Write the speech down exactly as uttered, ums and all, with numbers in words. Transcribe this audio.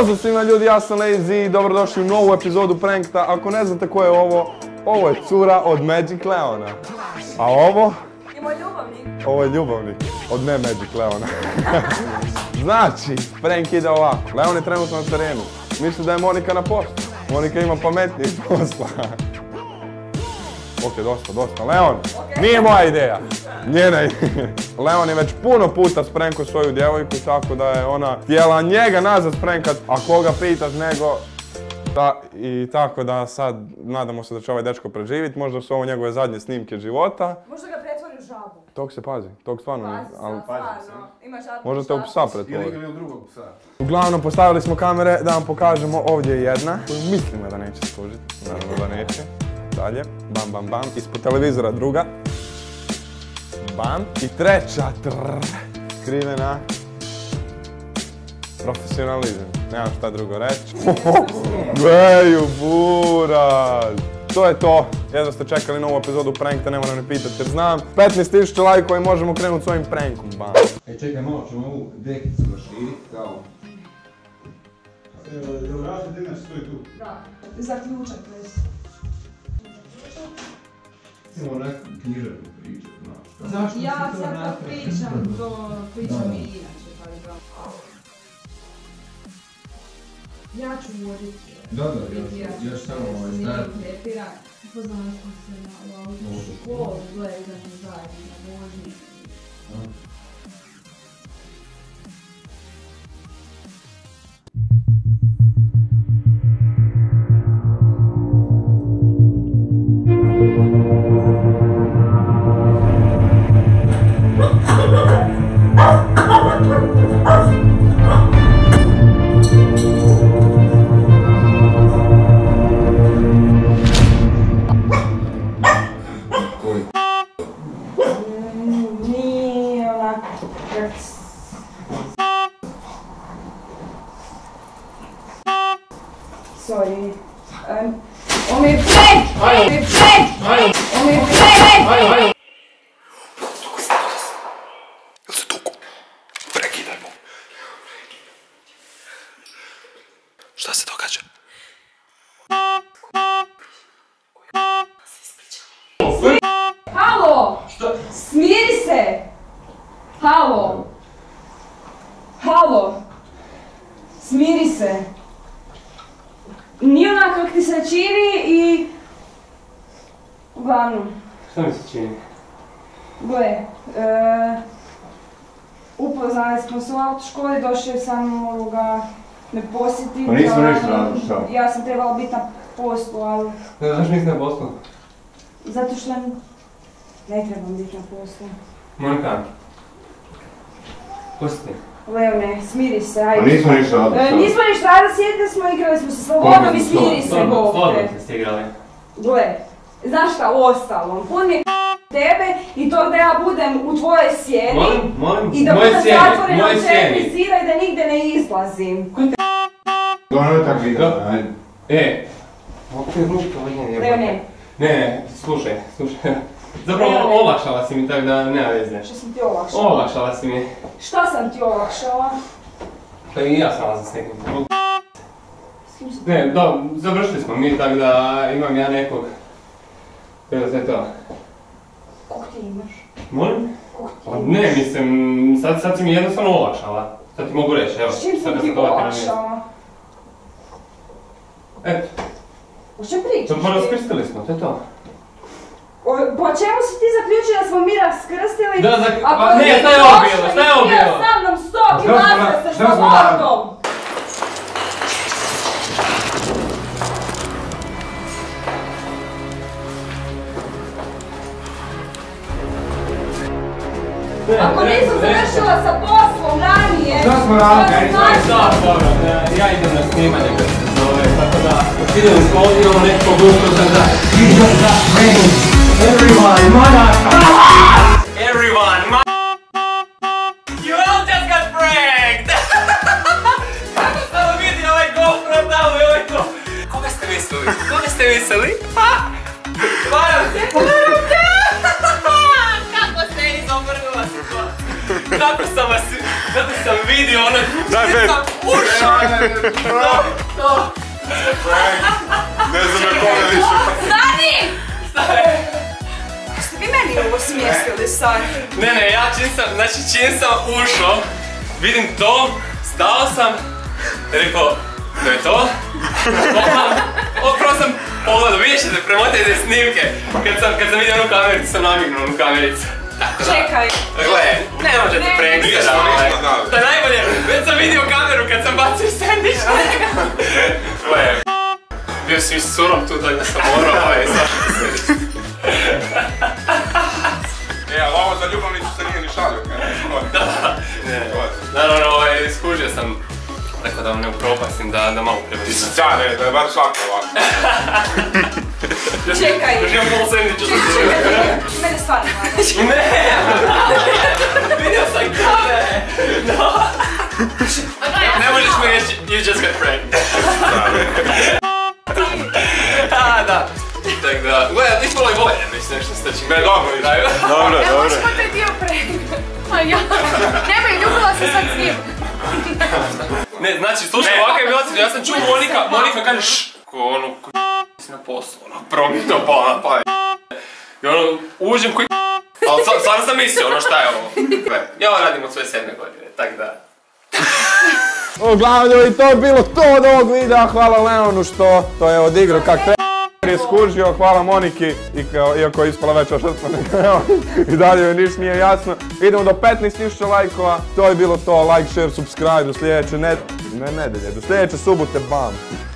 Pozdrav svima ljudi, ja sam Lazy i dobrodošli u novu epizodu Prankta. Ako ne znate ko je ovo, ovo je cura od Magic Leona. A ovo? I moj ljubavnik. Ovo je ljubavnik od ne Magic Leona. Znači, prank ide ovako. Leon je trenutno na terenu. Misli da je Monika na poslu. Monika ima pametnije posla. Ok, dosta, dosta. Leon, nije moja ideja. Njena ideja. Leon je već puno puta sprankao svoju djevojku, tako da je ona htjela njega nazad sprankat, a koga pitaš nego... I tako da sad nadamo se da će ovaj dečko preživjeti, možda su ovo njegove zadnje snimke života. Možda ga pretvori u žabu. Tog se pazi, tog stvarno... Pazi, stvarno. Ima žabu. Možda te u psa pretvori. Ili u drugog psa. Uglavnom, postavili smo kamere da vam pokažemo. Ovdje je jedna koju mislimo da neće služiti. Naravno da neće. Dalje, bam bam bam, ispod televizora druga. Bam. I treća, trrrr, skrivena. Profesionalizam, nemam šta drugo reći. Gleju, buraz! To je to, jedno ste čekali novu epizodu Prankta, ne moram ne pitati jer znam. petnaest tisuća lajkova i možemo krenuti s ovim prankom, bam. E čekaj, malo ćemo ovu dekicu raširiti, kao... Evo, raši dineš stoji tu. Da, zaključak već. Imamo neku književnu priču, znaš. Ja sad to pričam, to pričam i inače, pa je da. Ja ću voditi. Da, da, još samo ovaj start. Upoznala smo se na autoškolu, gledamo zajedno na vožnji. Sorry. Um, on mi je prank! On mi je prank! On mi je prank! Jel se tuku? Prekidaj mu. Šta se događa? Halo! Šta? Smiri se! Halo! Halo! Smiri se! Nije onak kak ti se čini i... Uglavnom. Šta mi se čini? Gle, e, upoznali smo se u autoškoli, došao sam ovoga me posjetiti. Pa nismo ništa radili, šta? Ja sam trebala biti na poslu, ali... Ne, zašto nisi na poslu? Zato što ne trebam biti na poslu. Monika. Pusti. Leone, smiri se, ajde. Pa nismo ništa radili, E, šta? nismo ništa radili, sjedili smo, igrali smo se slobodno i smiri se, Slobodno Bogte. ste igrali. Gle, znaš šta, ostalo, pun mi je tebe i to da ja budem u tvojoj sjeni. Molim, molim, I da moje budem sjeni, zatvorena moje u sjeni. četiri zida i da nigde ne izlazim. Dobro, ne tako vidim, ajde. E, opet ruka, ovo nije jebate. Leone. Ne, ne, slušaj, slušaj. Zapravo olakšala si mi tako da nema veze. Što sam ti olakšala? Olakšala si mi. Šta sam ti olakšala? Pa i ja sam vas s nekim. S kim sam? Ne, da, završili smo mi tako da imam ja nekog... Evo sve to. Kog ti imaš? Molim? Kog ti Pa imaš? ne, mislim, sad, sad si mi jednostavno olakšala. Sad ti mogu reći, evo. S čim sad sam kad ti to ovako na mjestu. olakšala? Eto, O čem pričaš? pa raskrstili smo, to je to. O, po čemu si ti zaključio da smo mi raskrstili? Da, za... Ako pa ne, nisi šta je ovo došao bilo, i šta je ovo htio bilo? sa mnom sto Šta smo kilometara ra- sa šta smo radili? slobodom! Ako nisam završila sa poslom ranije... Šta smo radili? šta Ajde, znači? da, dobro, e, ja idem na snimanje kad se zove, tako da, idemo smo ovdje, imamo nekog usprutan da... Everyone, mana! Everyone, ma... You all just got pranked! Kako sam vidio ovaj GoPro tamo i ovaj to? Koga ste mislili? Koga ste mislili? Ha? Varam te! Varam te! Kako se izobrnula situacija? Kako sam vas... Kako sam vidio ono... Daj, sam ušao! Ne znam na kome više. Stani! Ste vi meni ovo smjestili sad? Ne, ne, ja čim sam, znači čim sam ušao, vidim to, stao sam, rekao, to je to. Opravo sam pogledao, vidjet ćete, premotajte snimke. Kad sam, kad sam vidio onu kamericu, sam namignuo onu kamericu. Čekaj. Gle, ne možete prankstera. To je najbolje, već sam vidio kameru kad sam bacio sandvič. Gle, bio si mi surov tu da sam morao ovaj sad. E, ali ovo za ljubavnicu se nije ni šalio, kaj? Ne, naravno, ovaj, skužio sam, tako da vam ne upropastim, da, da malo prepričam. Da, ne, da je bar svako ovako. Čekaj. Još imam pol sandviča za Čekaj, čekaj, mene stvarno malo. Ne! Vidio sam kamere! No! Ne možeš mi reći, you just got pranked. A, da. Tak da, gledaj, ispalo je bolje, mislim, nešto ste će gledati. Dobro, daju. Dobro, Ne dobro. možemo taj dio prenga. A ja. Nemoj, ljubila se sad s njim. Ne, znači, slušaj, ovakav je bila situacija, ja sam čuo Monika, Monika kaže šš. Ko ono, ko si na poslu, ono, prvo mi to palo na pamet. I ono, uđem koji ali stvarno sam mislio, ono, šta je ovo? Ja ovo radim od svoje sedme godine, tak da. Uglavnom i to je bilo to od ovog videa, hvala Leonu što to je odigrao kak treba. Je skužio, hvala Moniki, i kao, iako je ispala veća žrtva nego evo, i dalje joj niš nije jasno. Idemo do petnaest tisuća lajkova, to je bilo to, like, share, subscribe, do sljedeće ne, ne nedelje, do sljedeće subote, bam.